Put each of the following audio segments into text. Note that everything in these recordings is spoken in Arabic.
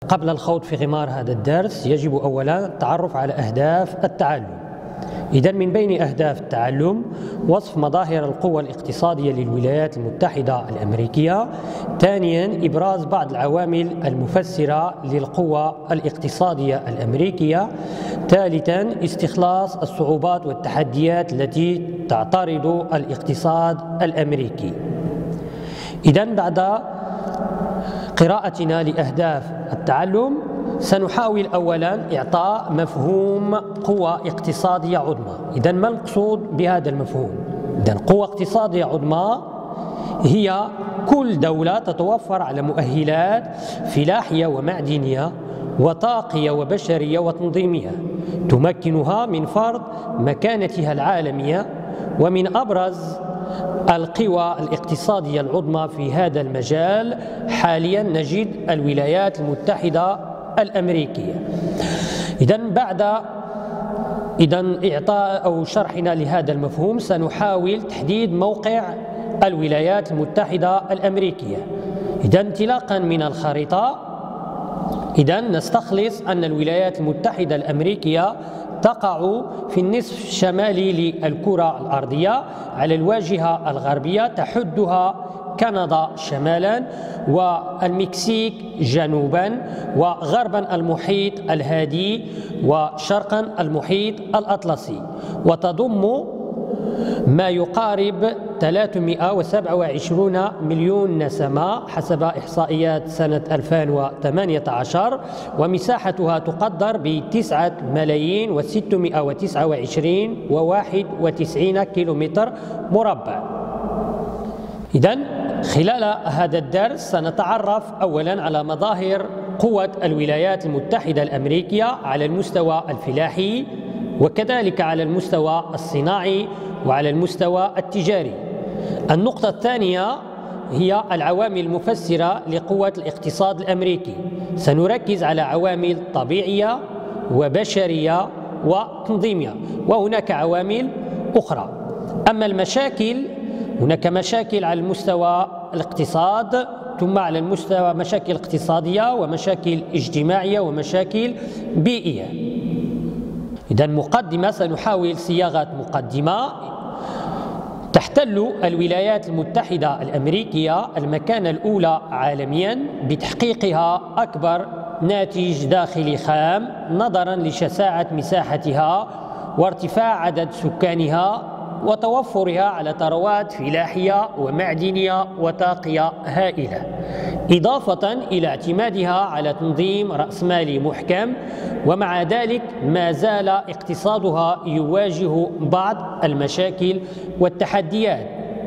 قبل الخوض في غمار هذا الدرس يجب أولا التعرف على أهداف التعلم. إذن من بين أهداف التعلم وصف مظاهر القوى الاقتصادية للولايات المتحدة الأمريكية. ثانيا إبراز بعض العوامل المفسرة للقوى الاقتصادية الأمريكية. ثالثا استخلاص الصعوبات والتحديات التي تعترض الاقتصاد الأمريكي. إذن بعد قراءتنا لأهداف التعلم سنحاول أولا إعطاء مفهوم قوى اقتصادية عظمى. إذن ما المقصود بهذا المفهوم؟ إذن قوة اقتصادية عظمى هي كل دولة تتوفر على مؤهلات فلاحية ومعدنية وطاقية وبشرية وتنظيمية تمكنها من فرض مكانتها العالمية. ومن أبرز القوى الاقتصادية العظمى في هذا المجال حاليا نجد الولايات المتحدة الأمريكية. إذن بعد إعطاء أو شرحنا لهذا المفهوم سنحاول تحديد موقع الولايات المتحدة الأمريكية. إذن انطلاقا من الخريطة نستخلص أن الولايات المتحدة الأمريكية تقع في النصف الشمالي للكرة الأرضية على الواجهة الغربية، تحدها كندا شمالا والمكسيك جنوبا وغربا المحيط الهادي وشرقا المحيط الأطلسي، وتضم ما يقارب 327 مليون نسمة حسب إحصائيات سنة 2018، ومساحتها تقدر ب9,629,91 كيلومتر مربع. إذن خلال هذا الدرس سنتعرف أولا على مظاهر قوة الولايات المتحدة الأمريكية على المستوى الفلاحي وكذلك على المستوى الصناعي وعلى المستوى التجاري. النقطة الثانية هي العوامل المفسرة لقوة الاقتصاد الأمريكي. سنركز على عوامل طبيعية وبشرية وتنظيمية، وهناك عوامل أخرى. أما المشاكل، هناك مشاكل على المستوى الاقتصاد، ثم على المستوى مشاكل اقتصادية ومشاكل اجتماعية ومشاكل بيئية. إذن مقدمة، سنحاول صياغة مقدمة. تحتل الولايات المتحدة الأمريكية المكانة الأولى عالميا بتحقيقها أكبر ناتج داخلي خام نظرا لشساعة مساحتها وارتفاع عدد سكانها وتوفرها على ثروات فلاحية ومعدنية وطاقية هائلة، إضافة إلى اعتمادها على تنظيم رأسمالي محكم. ومع ذلك ما زال اقتصادها يواجه بعض المشاكل والتحديات.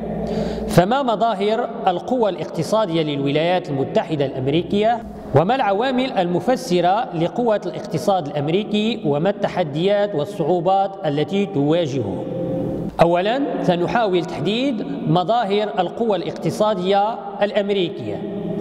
فما مظاهر القوة الاقتصادية للولايات المتحدة الأمريكية؟ وما العوامل المفسرة لقوة الاقتصاد الأمريكي؟ وما التحديات والصعوبات التي تواجهه؟ أولا سنحاول تحديد مظاهر القوى الاقتصادية الأمريكية.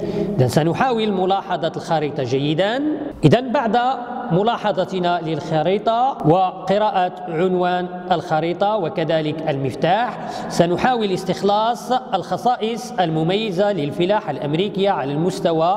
سنحاول ملاحظة الخريطة جيدا. إذن بعد ملاحظتنا للخريطة وقراءة عنوان الخريطة وكذلك المفتاح، سنحاول استخلاص الخصائص المميزة للفلاحة الأمريكية على المستوى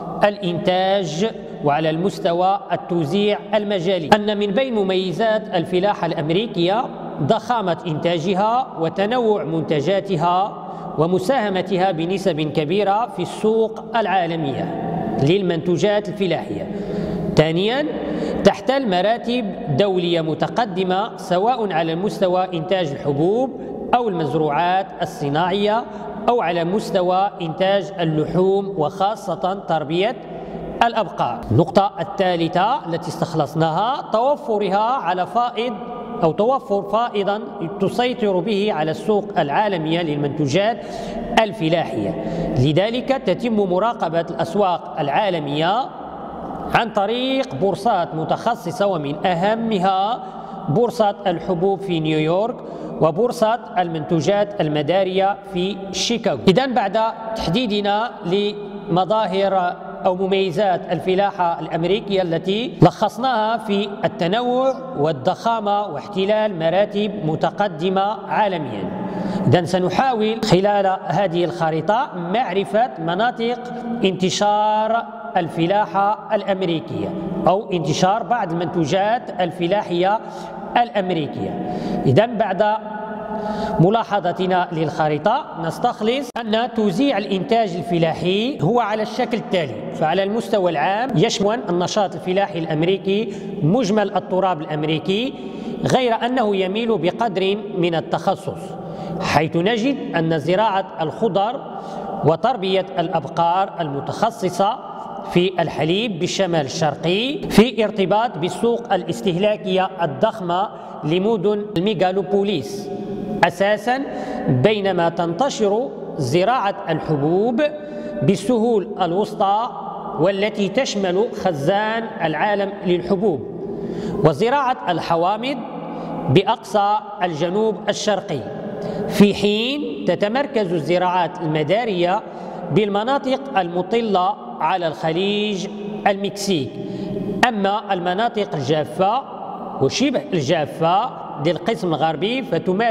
الإنتاج وعلى المستوى التوزيع المجالي. أن من بين مميزات الفلاحة الأمريكية ضخامة إنتاجها وتنوع منتجاتها ومساهمتها بنسب كبيرة في السوق العالمية للمنتوجات الفلاحية. ثانيا تحتل مراتب دولية متقدمة سواء على مستوى إنتاج الحبوب أو المزروعات الصناعية أو على مستوى إنتاج اللحوم وخاصة تربية الأبقار. النقطة الثالثة التي استخلصناها توفرها على فائض أو توفر فائضا تسيطر به على السوق العالمية للمنتوجات الفلاحية. لذلك تتم مراقبة الأسواق العالمية عن طريق بورصات متخصصة، ومن أهمها بورصة الحبوب في نيويورك وبورصة المنتوجات المدارية في شيكاغو. إذن بعد تحديدنا لمظاهر أو مميزات الفلاحة الأمريكية التي لخصناها في التنوع والضخامة واحتلال مراتب متقدمة عالميا، إذن سنحاول خلال هذه الخريطة معرفة مناطق انتشار الفلاحة الأمريكية أو انتشار بعض المنتوجات الفلاحية الأمريكية. إذن بعد ملاحظتنا للخريطة نستخلص أن توزيع الإنتاج الفلاحي هو على الشكل التالي. فعلى المستوى العام يشمل النشاط الفلاحي الأمريكي مجمل التراب الأمريكي، غير أنه يميل بقدر من التخصص، حيث نجد أن زراعة الخضر وتربية الأبقار المتخصصة في الحليب بالشمال الشرقي في ارتباط بالسوق الاستهلاكية الضخمة لمدن الميغالوبوليس أساساً، بينما تنتشر زراعة الحبوب بالسهول الوسطى والتي تشمل خزان العالم للحبوب، وزراعة الحوامض بأقصى الجنوب الشرقي، في حين تتمركز الزراعات المدارية بالمناطق المطلة على الخليج المكسيك. أما المناطق الجافة وشبه الجافة للقسم الغربي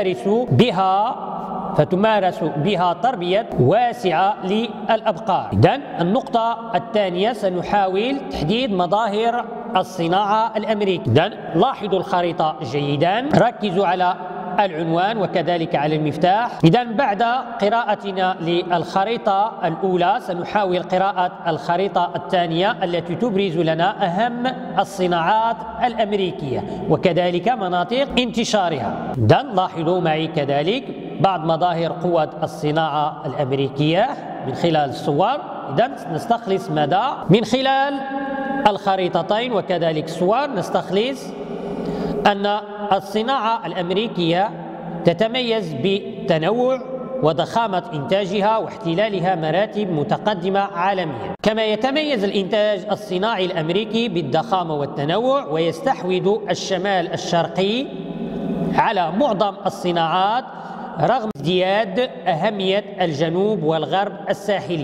فتمارس بها تربية واسعة للأبقار. إذن النقطة الثانية سنحاول تحديد مظاهر الصناعة الأمريكية. إذن لاحظوا الخريطة جيدا، ركزوا على العنوان وكذلك على المفتاح. إذن بعد قراءتنا للخريطة الأولى سنحاول قراءة الخريطة الثانية التي تبرز لنا أهم الصناعات الأمريكية وكذلك مناطق انتشارها. إذن لاحظوا معي كذلك بعض مظاهر قوة الصناعة الأمريكية من خلال الصور. إذن نستخلص ماذا؟ من خلال الخريطتين وكذلك الصور نستخلص أن الصناعة الأمريكية تتميز بتنوع وضخامة إنتاجها واحتلالها مراتب متقدمة عالميا، كما يتميز الإنتاج الصناعي الأمريكي بالضخامة والتنوع، ويستحوذ الشمال الشرقي على معظم الصناعات رغم ازدياد أهمية الجنوب والغرب الساحلي.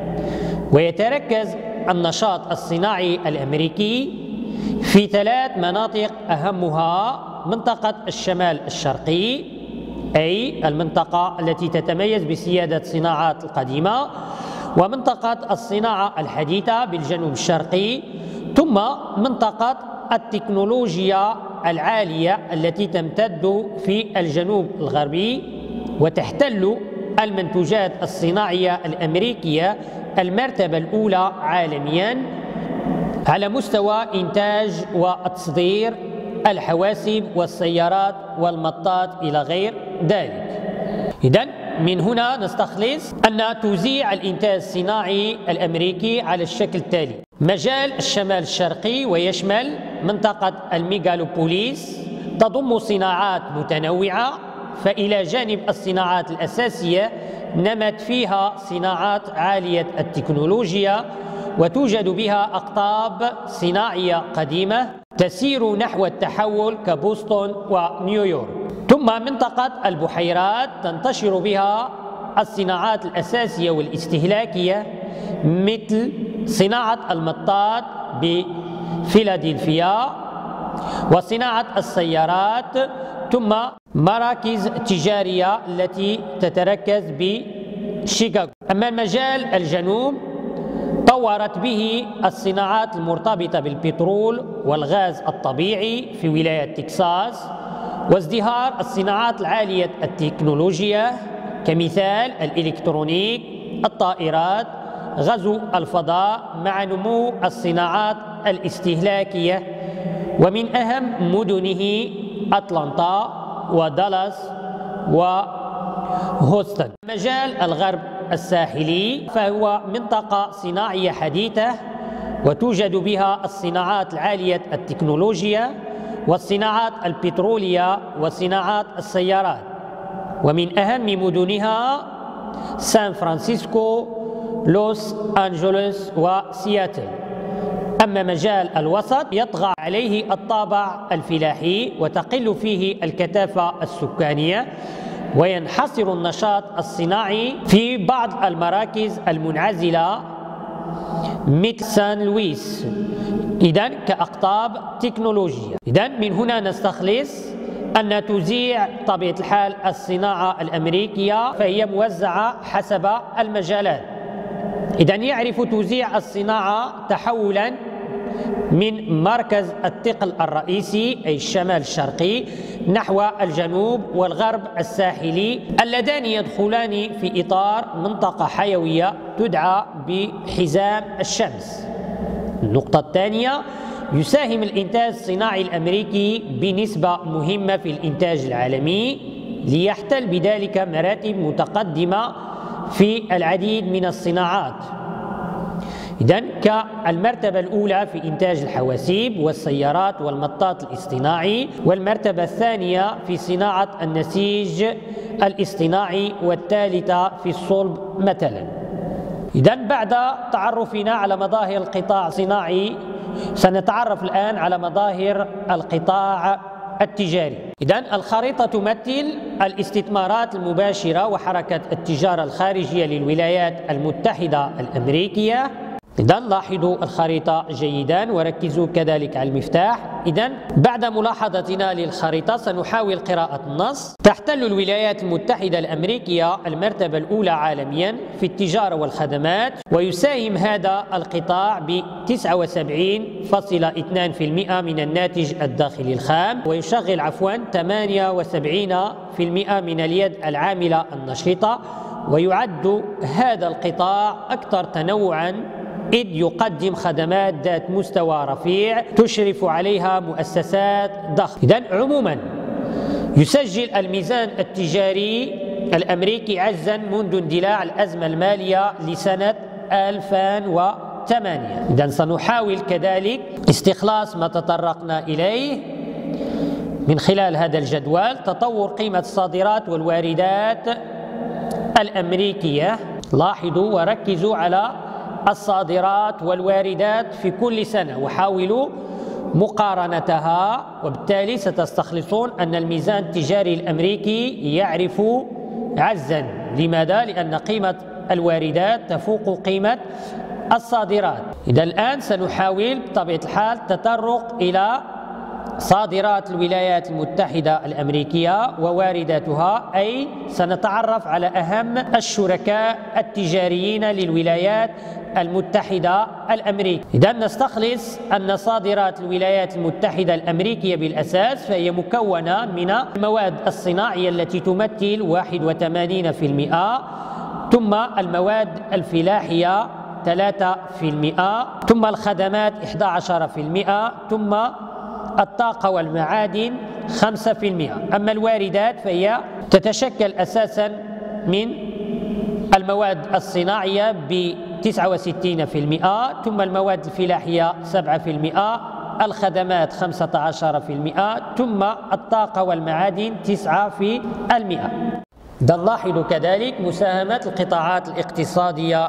ويتركز النشاط الصناعي الأمريكي في 3 مناطق أهمها منطقة الشمال الشرقي، أي المنطقة التي تتميز بسيادة الصناعات القديمة، ومنطقة الصناعة الحديثة بالجنوب الشرقي، ثم منطقة التكنولوجيا العالية التي تمتد في الجنوب الغربي، وتحتل المنتوجات الصناعية الأمريكية المرتبة الأولى عالمياً على مستوى إنتاج وتصدير الحواسب والسيارات والمطاط إلى غير ذلك. إذن من هنا نستخلص أن توزيع الإنتاج الصناعي الأمريكي على الشكل التالي: مجال الشمال الشرقي ويشمل منطقة الميغالوبوليس تضم صناعات متنوعة، فإلى جانب الصناعات الأساسية نمت فيها صناعات عالية التكنولوجيا وتوجد بها أقطاب صناعية قديمة تسير نحو التحول كبوسطن ونيويورك. ثم منطقة البحيرات تنتشر بها الصناعات الأساسية والاستهلاكية مثل صناعة المطاط بفيلادلفيا وصناعة السيارات، ثم مراكز تجارية التي تتركز بشيكاغو. أما المجال الجنوب طورت به الصناعات المرتبطة بالبترول والغاز الطبيعي في ولاية تكساس، وازدهار الصناعات العالية التكنولوجيا كمثال الإلكترونيك، الطائرات، غزو الفضاء، مع نمو الصناعات الاستهلاكية، ومن أهم مدنه أتلانتا ودالاس وهوستن. مجال الغرب الساحلي فهو منطقة صناعية حديثة وتوجد بها الصناعات العالية التكنولوجيا والصناعات البترولية وصناعات السيارات، ومن أهم مدنها سان فرانسيسكو، لوس أنجلوس وسياتل. أما مجال الوسط يطغى عليه الطابع الفلاحي وتقل فيه الكثافة السكانية، وينحصر النشاط الصناعي في بعض المراكز المنعزلة مثل سان لويس، إذن كأقطاب تكنولوجية. إذن من هنا نستخلص أن توزيع طبيعة الحال الصناعة الأمريكية فهي موزعة حسب المجالات، إذن يعرف توزيع الصناعة تحولا من مركز الثقل الرئيسي أي الشمال الشرقي نحو الجنوب والغرب الساحلي، اللذان يدخلان في إطار منطقة حيوية تدعى بحزام الشمس. النقطة الثانية، يساهم الإنتاج الصناعي الأمريكي بنسبة مهمة في الإنتاج العالمي، ليحتل بذلك مراتب متقدمة في العديد من الصناعات. إذن كالمرتبة الأولى في إنتاج الحواسيب والسيارات والمطاط الاصطناعي، والمرتبة الثانية في صناعة النسيج الاصطناعي، والثالثة في الصلب مثلا. إذن بعد تعرفنا على مظاهر القطاع الصناعي سنتعرف الآن على مظاهر القطاع التجاري. إذن الخريطة تمثل الاستثمارات المباشرة وحركة التجارة الخارجية للولايات المتحدة الأمريكية. إذن لاحظوا الخريطة جيدا وركزوا كذلك على المفتاح. إذن بعد ملاحظتنا للخريطة سنحاول قراءة النص. تحتل الولايات المتحدة الأمريكية المرتبة الأولى عالميا في التجارة والخدمات، ويساهم هذا القطاع ب 79.2% من الناتج الداخلي الخام، ويشغل 78% من اليد العاملة النشطة، ويعد هذا القطاع أكثر تنوعا إذ يقدم خدمات ذات مستوى رفيع تشرف عليها مؤسسات ضخمة. إذن عموما يسجل الميزان التجاري الأمريكي عجزا منذ اندلاع الأزمة المالية لسنة 2008. إذن سنحاول كذلك استخلاص ما تطرقنا إليه من خلال هذا الجدول: تطور قيمة الصادرات والواردات الأمريكية. لاحظوا وركزوا على الصادرات والواردات في كل سنة وحاولوا مقارنتها، وبالتالي ستستخلصون أن الميزان التجاري الأمريكي يعرف عجزا. لماذا؟ لأن قيمة الواردات تفوق قيمة الصادرات. إذا الآن سنحاول بطبيعة الحال التطرق إلى صادرات الولايات المتحدة الأمريكية ووارداتها، أي سنتعرف على أهم الشركاء التجاريين للولايات المتحدة الأمريكية. إذا نستخلص أن صادرات الولايات المتحدة الأمريكية بالأساس فهي مكونة من المواد الصناعية التي تمثل 81%، ثم المواد الفلاحية 3%، ثم الخدمات 11%، ثم الطاقة والمعادن 5%. أما الواردات فهي تتشكل أساسا من المواد الصناعية ب 69%، ثم المواد الفلاحية 7%، الخدمات 15%، ثم الطاقة والمعادن 9%. نلاحظ كذلك مساهمة القطاعات الاقتصادية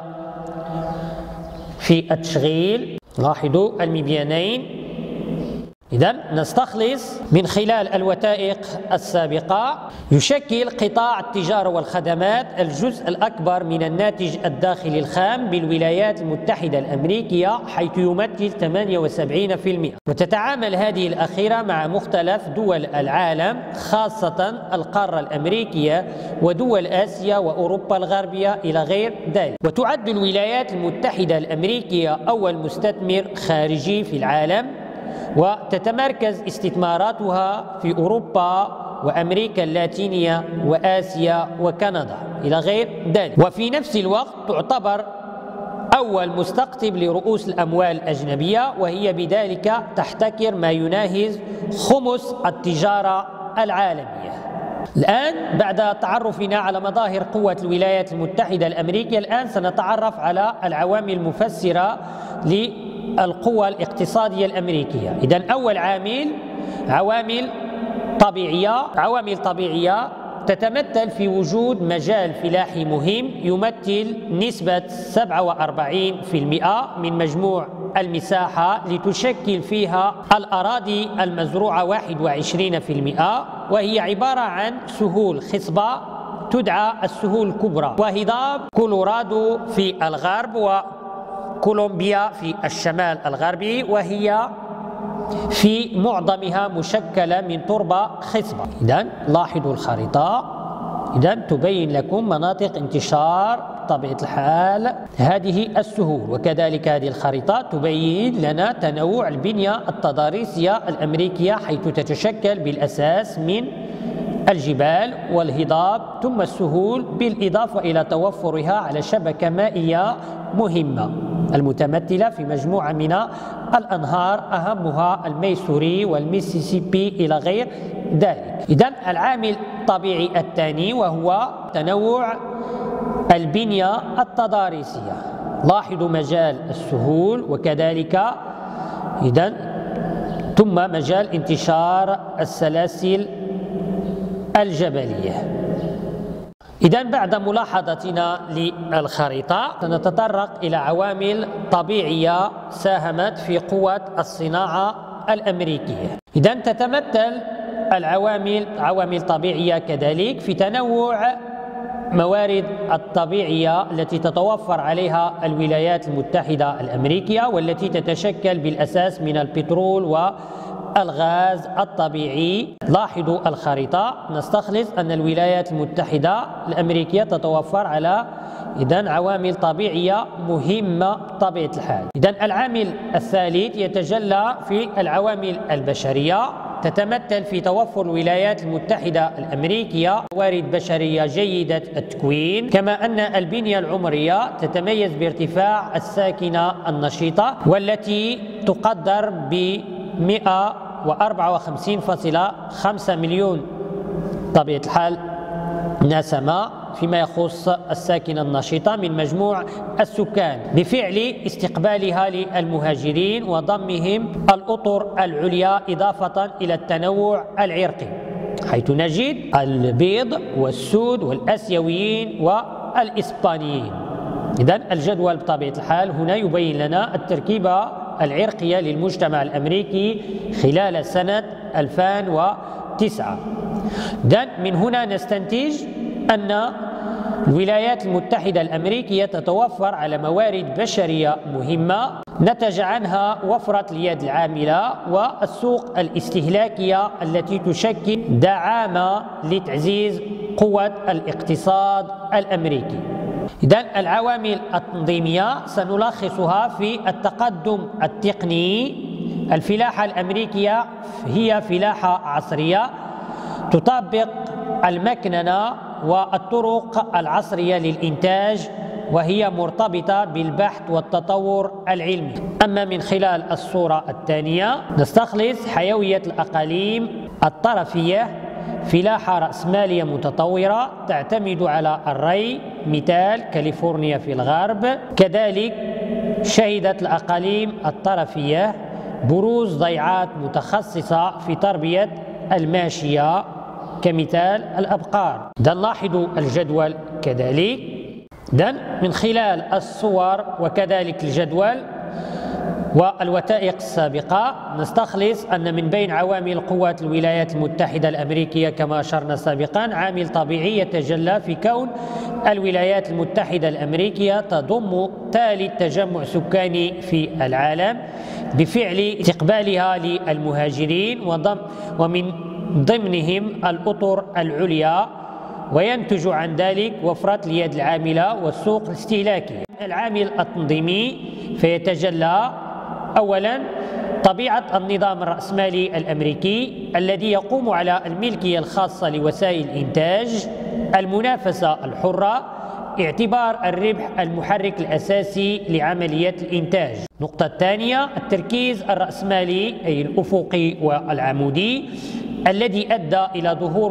في التشغيل. لاحظوا المبيانين. إذن نستخلص من خلال الوثائق السابقة: يشكل قطاع التجارة والخدمات الجزء الأكبر من الناتج الداخلي الخام بالولايات المتحدة الأمريكية حيث يمثل 78%، وتتعامل هذه الأخيرة مع مختلف دول العالم خاصة القارة الأمريكية ودول آسيا وأوروبا الغربية إلى غير ذلك. وتعد الولايات المتحدة الأمريكية أول مستثمر خارجي في العالم، وتتمركز استثماراتها في أوروبا وأمريكا اللاتينية وآسيا وكندا إلى غير ذلك. وفي نفس الوقت تعتبر أول مستقطب لرؤوس الأموال الأجنبية، وهي بذلك تحتكر ما يناهز خمس التجارة العالمية. الآن بعد تعرفنا على مظاهر قوة الولايات المتحدة الأمريكية، الآن سنتعرف على العوامل المفسرة للقوة الاقتصادية الأمريكية. إذن أول عامل عوامل طبيعية تتمثل في وجود مجال فلاحي مهم يمثل نسبة 47% من مجموع المساحة، لتشكل فيها الأراضي المزروعة 21%، وهي عبارة عن سهول خصبة تدعى السهول الكبرى، وهضاب كولورادو في الغرب وكولومبيا في الشمال الغربي، وهي في معظمها مشكلة من تربة خصبة. إذن لاحظوا الخريطة. إذا تبين لكم مناطق انتشار بطبيعة الحال هذه السهول. وكذلك هذه الخريطة تبين لنا تنوع البنية التضاريسية الأمريكية، حيث تتشكل بالأساس من الجبال والهضاب ثم السهول، بالإضافة إلى توفرها على شبكة مائية مهمة المتمثلة في مجموعة من الأنهار أهمها الميسوري والميسيسيبي إلى غير ذلك. إذن العامل الطبيعي الثاني وهو تنوع البنية التضاريسية. لاحظوا مجال السهول وكذلك إذن ثم مجال انتشار السلاسل الجبلية. إذن بعد ملاحظتنا للخريطة سنتطرق إلى عوامل طبيعية ساهمت في قوة الصناعة الأمريكية. إذن تتمثل عوامل طبيعية كذلك في تنوع موارد الطبيعية التي تتوفر عليها الولايات المتحدة الأمريكية، والتي تتشكل بالأساس من البترول والغاز الطبيعي. لاحظوا الخريطة، نستخلص أن الولايات المتحدة الأمريكية تتوفر على عوامل طبيعية مهمة بطبيعة الحال. العامل الثالث يتجلى في العوامل البشرية، تتمثل في توفر الولايات المتحدة الأمريكية موارد بشرية جيدة التكوين، كما أن البنية العمرية تتميز بارتفاع الساكنة النشيطة، والتي تقدر ب 154.5 مليون طبيعة الحال نسمة فيما يخص الساكنة النشيطة من مجموع السكان، بفعل استقبالها للمهاجرين وضمهم الأطر العليا، إضافة إلى التنوع العرقي، حيث نجد البيض والسود والآسيويين والإسبانيين. إذن الجدول بطبيعة الحال هنا يبين لنا التركيبة العرقية للمجتمع الأمريكي خلال سنة 2009. من هنا نستنتج أن الولايات المتحدة الأمريكية تتوفر على موارد بشرية مهمة نتج عنها وفرة اليد العاملة والسوق الاستهلاكية التي تشكل دعامة لتعزيز قوة الاقتصاد الأمريكي. إذن العوامل التنظيمية سنلخصها في التقدم التقني. الفلاحة الأمريكية هي فلاحة عصرية تطبق المكننة والطرق العصرية للإنتاج، وهي مرتبطة بالبحث والتطور العلمي. أما من خلال الصورة الثانية نستخلص حيوية الأقاليم الطرفية، فلاحة رأسمالية متطورة تعتمد على الري، مثال كاليفورنيا في الغرب. كذلك شهدت الأقاليم الطرفية بروز ضيعات متخصصة في تربية الماشية كمثال الأبقار. لاحظوا الجدول كذلك. من خلال الصور وكذلك الجدول والوثائق السابقة نستخلص أن من بين عوامل قوة الولايات المتحدة الأمريكية كما أشرنا سابقا عامل طبيعي يتجلى في كون الولايات المتحدة الأمريكية تضم ثالث تجمع سكاني في العالم بفعل استقبالها للمهاجرين ومن ضمنهم الأطر العليا، وينتج عن ذلك وفرة اليد العاملة والسوق الاستهلاكي. العامل التنظيمي فيتجلى أولا طبيعة النظام الرأسمالي الأمريكي الذي يقوم على الملكية الخاصة لوسائل الإنتاج، المنافسة الحرة، اعتبار الربح المحرك الأساسي لعملية الإنتاج. النقطة الثانية التركيز الرأسمالي أي الأفقي والعمودي الذي أدى إلى ظهور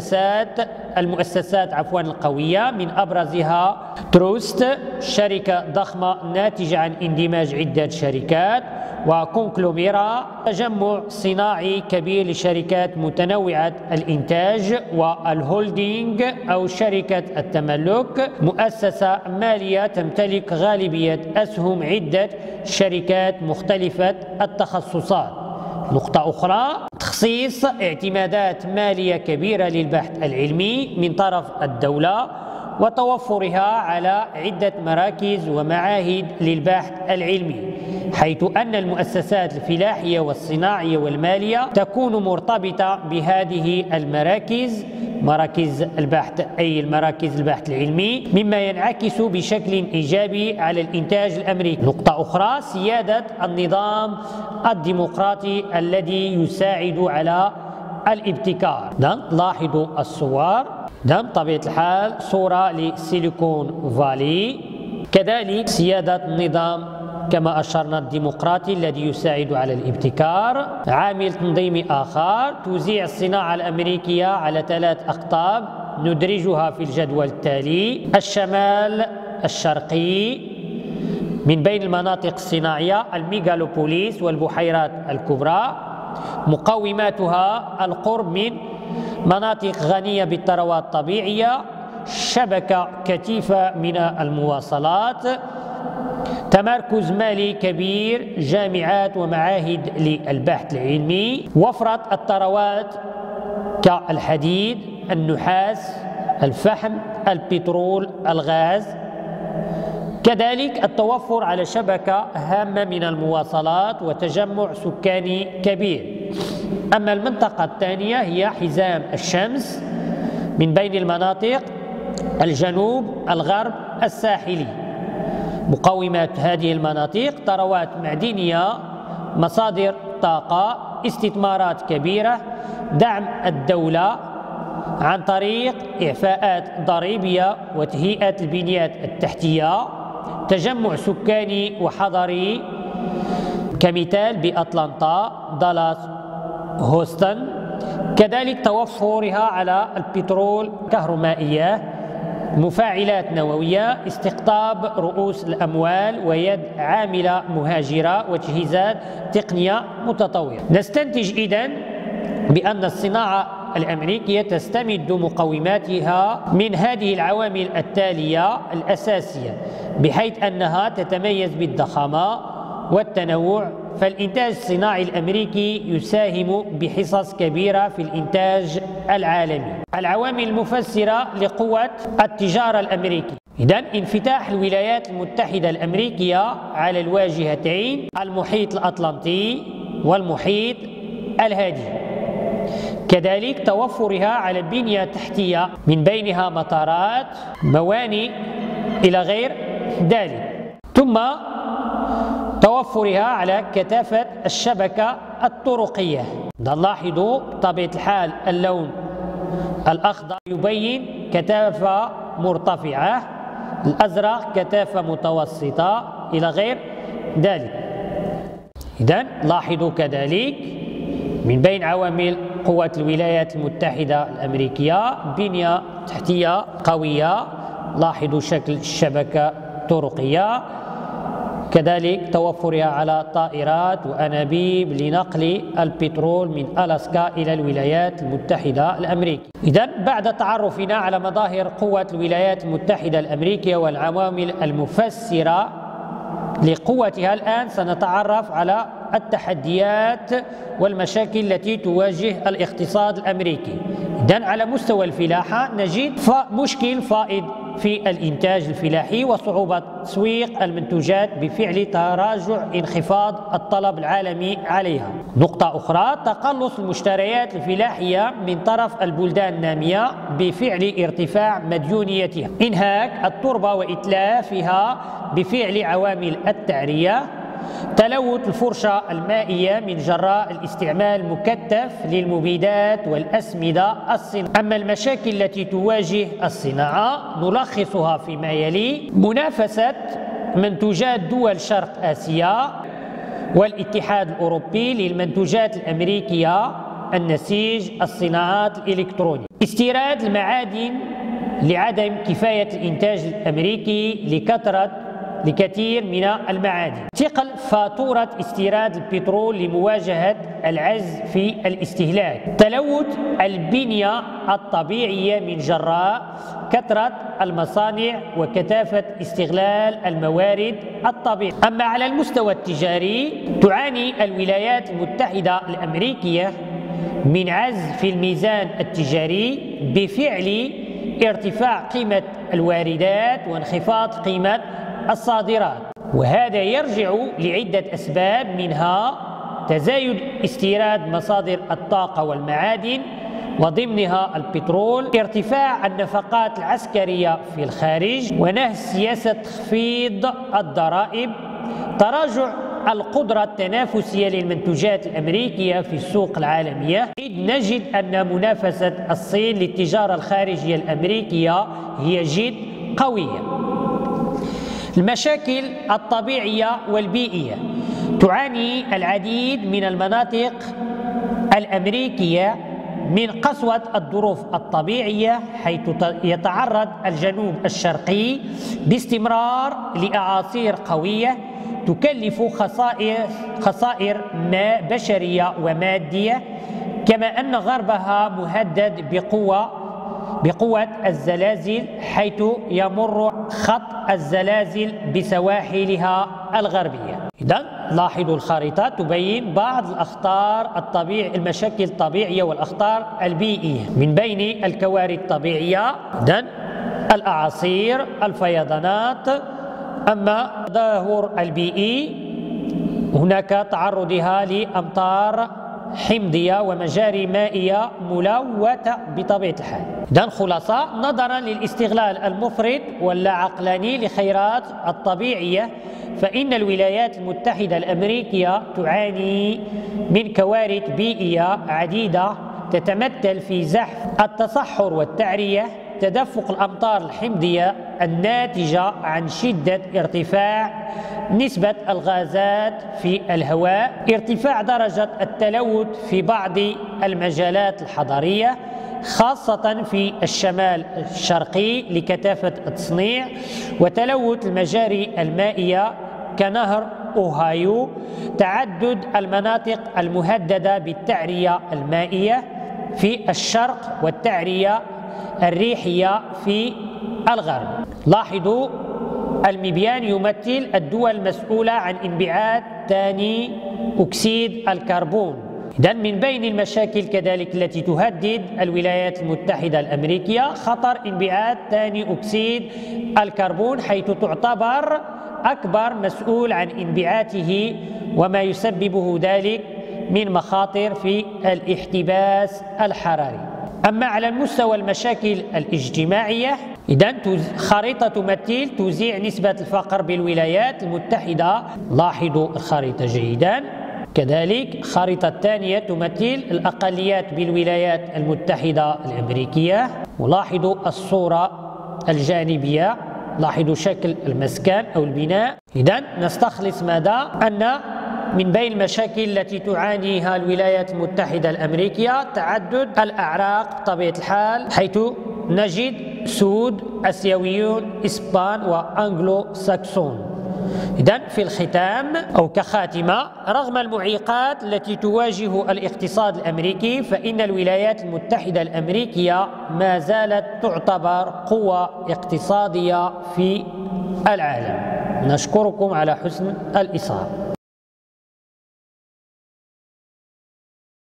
المؤسسات القوية، من أبرزها تروست، شركة ضخمة ناتجة عن اندماج عدة شركات، وكونكلوميرا، تجمع صناعي كبير لشركات متنوعة الإنتاج، والهولدينج أو شركة التملك، مؤسسة مالية تمتلك غالبية أسهم عدة شركات مختلفة التخصصات. نقطة أخرى تخصيص اعتمادات مالية كبيرة للبحث العلمي من طرف الدولة وتوفرها على عدة مراكز ومعاهد للبحث العلمي، حيث أن المؤسسات الفلاحية والصناعية والمالية تكون مرتبطة بهذه المراكز مراكز البحث أي المراكز البحث العلمي، مما ينعكس بشكل إيجابي على الإنتاج الأمريكي. نقطة أخرى، سيادة النظام الديمقراطي الذي يساعد على الابتكار. لاحظوا الصور، بطبيعة الحال صورة لسيليكون فالي. كذلك سيادة النظام كما أشرنا الديمقراطي الذي يساعد على الابتكار. عامل تنظيمي آخر، توزيع الصناعة الأمريكية على 3 أقطاب ندرجها في الجدول التالي: الشمال الشرقي من بين المناطق الصناعية الميغالوبوليس والبحيرات الكبرى، مقوماتها القرب من مناطق غنية بالثروات الطبيعية، شبكة كثيفة من المواصلات، تمركز مالي كبير، جامعات ومعاهد للبحث العلمي، وفرة الثروات كالحديد، النحاس، الفحم، البترول، الغاز. كذلك التوفر على شبكة هامة من المواصلات وتجمع سكاني كبير. أما المنطقة الثانية هي حزام الشمس من بين المناطق الجنوب الغرب الساحلي. مقومات هذه المناطق ثروات معدنية، مصادر طاقة، استثمارات كبيرة، دعم الدولة عن طريق إعفاءات ضريبية وتهيئة البنيات التحتية، تجمع سكاني وحضري كمثال بأتلانتا، دالاس، هوستن. كذلك توفرها على البترول، كهرومائية، مفاعلات نووية، استقطاب رؤوس الأموال ويد عاملة مهاجرة وتجهيزات تقنية متطورة. نستنتج إذن بأن الصناعة الأمريكية تستمد مقوماتها من هذه العوامل التالية الأساسية، بحيث أنها تتميز بالضخامة والتنوع. فالإنتاج الصناعي الأمريكي يساهم بحصص كبيرة في الإنتاج العالمي. العوامل المفسرة لقوة التجارة الأمريكية: إذن انفتاح الولايات المتحدة الأمريكية على الواجهتين، المحيط الأطلنطي والمحيط الهادي. كذلك توفرها على بنية تحتية من بينها مطارات، موانئ إلى غير ذلك. ثم توفرها على كثافة الشبكة الطرقية. نلاحظ بطبيعة الحال اللون الأخضر يبين كثافة مرتفعة، الأزرق كثافة متوسطة إلى غير ذلك. إذن لاحظوا كذلك من بين عوامل قوة الولايات المتحدة الأمريكية بنية تحتية قوية، لاحظوا شكل الشبكة الطرقية، كذلك توفرها على طائرات وأنابيب لنقل البترول من ألاسكا إلى الولايات المتحدة الأمريكية. إذن بعد تعرفنا على مظاهر قوة الولايات المتحدة الأمريكية والعوامل المفسرة لقوتها، الآن سنتعرف على التحديات والمشاكل التي تواجه الاقتصاد الأمريكي. إذن على مستوى الفلاحة نجد مشكل فائض في الإنتاج الفلاحي وصعوبة تسويق المنتوجات بفعل تراجع انخفاض الطلب العالمي عليها. نقطة أخرى، تقلص المشتريات الفلاحية من طرف البلدان النامية بفعل ارتفاع مديونيتها، إنهاك التربة وإتلافها بفعل عوامل التعرية، تلوث الفرشة المائية من جراء الاستعمال المكثف للمبيدات والأسمدة الصناعية. أما المشاكل التي تواجه الصناعة نلخصها فيما يلي: منافسة منتوجات دول شرق آسيا والاتحاد الأوروبي للمنتوجات الأمريكية، النسيج، الصناعات الإلكترونية، استيراد المعادن لعدم كفاية الإنتاج الأمريكي لكثير من المعادن، ثقل فاتورة استيراد البترول لمواجهة العجز في الاستهلاك، تلوث البنية الطبيعية من جراء كثرة المصانع وكثافة استغلال الموارد الطبيعية. أما على المستوى التجاري تعاني الولايات المتحدة الأمريكية من عجز في الميزان التجاري بفعل ارتفاع قيمة الواردات وانخفاض قيمة الصادرات، وهذا يرجع لعدة أسباب، منها تزايد استيراد مصادر الطاقة والمعادن وضمنها البترول، ارتفاع النفقات العسكرية في الخارج، ونهج سياسة تخفيض الضرائب، تراجع القدرة التنافسية للمنتوجات الأمريكية في السوق العالمية، إذ نجد أن منافسة الصين للتجارة الخارجية الأمريكية هي جد قوية. المشاكل الطبيعية والبيئية. تعاني العديد من المناطق الأمريكية من قسوة الظروف الطبيعية، حيث يتعرض الجنوب الشرقي باستمرار لأعاصير قوية تكلف خسائر بشرية ومادية، كما أن غربها مهدد بقوة الزلازل، حيث يمر خط الزلازل بسواحلها الغربية. إذن لاحظوا الخريطة تبين بعض المشاكل الطبيعية والأخطار البيئية. من بين الكوارث الطبيعية إذن الأعاصير، الفيضانات. أما التدهور البيئي هناك تعرضها لأمطار حمضية ومجاري مائية ملوثة بطبيعة الحال. إذن خلاصة، نظرا للاستغلال المفرط واللا عقلاني لخيرات الطبيعية، فإن الولايات المتحدة الأمريكية تعاني من كوارث بيئية عديدة تتمثل في زحف التصحر والتعرية، تدفق الأمطار الحمضية الناتجة عن شدة ارتفاع نسبة الغازات في الهواء، ارتفاع درجة التلوث في بعض المجالات الحضرية خاصة في الشمال الشرقي لكثافة التصنيع، وتلوث المجاري المائية كنهر أوهايو، تعدد المناطق المهددة بالتعرية المائية في الشرق والتعرية الريحية في الغرب. لاحظوا المبيان يمثل الدول المسؤولة عن انبعاث ثاني أكسيد الكربون. إذن من بين المشاكل كذلك التي تهدد الولايات المتحدة الأمريكية خطر انبعاث ثاني أكسيد الكربون، حيث تعتبر أكبر مسؤول عن انبعاثه وما يسببه ذلك من مخاطر في الاحتباس الحراري. أما على المستوى المشاكل الاجتماعية، إذن خريطة تمثل توزيع نسبة الفقر بالولايات المتحدة. لاحظوا الخريطة جيدا. كذلك خريطة ثانية تمثل الأقليات بالولايات المتحدة الأمريكية. ولاحظوا الصورة الجانبية، لاحظوا شكل المسكن أو البناء. إذن نستخلص ماذا؟ أن من بين المشاكل التي تعانيها الولايات المتحدة الأمريكية تعدد الأعراق بطبيعة الحال، حيث نجد سود، آسيويون، إسبان وأنجلو ساكسون. إذن في الختام أو كخاتمة، رغم المعيقات التي تواجه الاقتصاد الأمريكي، فإن الولايات المتحدة الأمريكية ما زالت تعتبر قوة اقتصادية في العالم. نشكركم على حسن الإصغاء.